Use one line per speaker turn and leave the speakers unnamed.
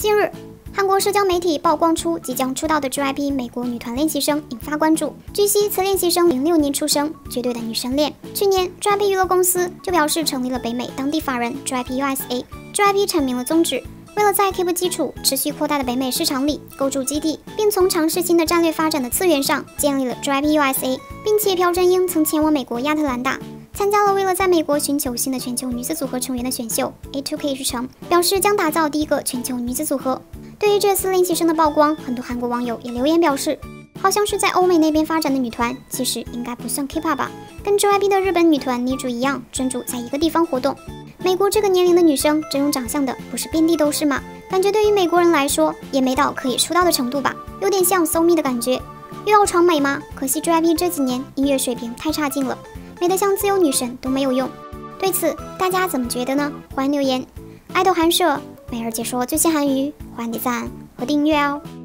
近日，韩国社交媒体曝光出即将出道的 JYP 美国女团练习生，引发关注。据悉，此练习生06年出生，绝对的女神脸。去年 ，JYP 娱乐公司就表示成立了北美当地法人 JYP USA。JYP 阐明了宗旨，为了在 K-pop 基础持续扩大的北美市场里构筑基地，并从尝试新的战略发展的次元上建立了 JYP USA， 并且朴正英曾前往美国亚特兰大。参加了为了在美国寻求新的全球女子组合成员的选秀 A2K 之城，表示将打造第一个全球女子组合。对于这次练习生的曝光，很多韩国网友也留言表示，好像是在欧美那边发展的女团，其实应该不算 K-pop 吧，跟 JYP 的日本女团女主一样，专注在一个地方活动。美国这个年龄的女生，这种长相的不是遍地都是吗？感觉对于美国人来说，也没到可以出道的程度吧，有点像 So Mi 的感觉。又要闯美吗？可惜 JYP 这几年音乐水平太差劲了。美得像自由女神都没有用，对此大家怎么觉得呢？欢迎留言。爱豆韩舍每日解说最新韩语，欢迎点赞和订阅哦。